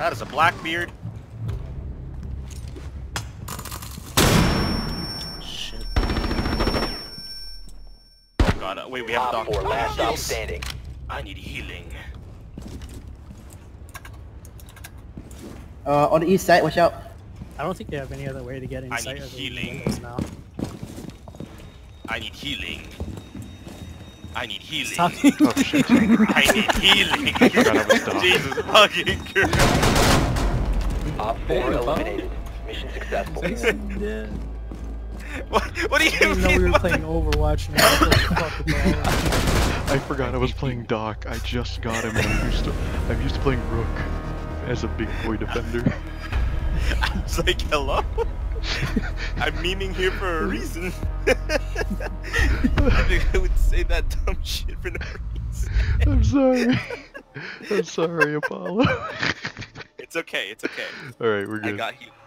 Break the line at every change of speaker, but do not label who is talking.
That is a Blackbeard. Shit. Oh god, wait, we have a doctor.
Last stop standing.
I need healing.
On the east side, watch out.
I don't think they have any other way to get inside.
I need healing.
Now.
I need healing. I need healing.
Stop.
Oh shit.
I need healing.
I forgot I was stuck.
Jesus fucking Christ.
Op 4 eliminated. Mission successful.
Yeah.
What do
I
you
didn't know
mean?
we were playing Overwatch now. What the fuck with that?
I forgot I was playing Doc. I just got him. I'm used to playing Rook as a big boy defender.
I was like, hello? I'm memeing here for a reason. I think I would say that dumb shit for no reason.
I'm sorry. I'm sorry, Apollo.
It's okay, it's okay.
Alright, we're good.
I got you.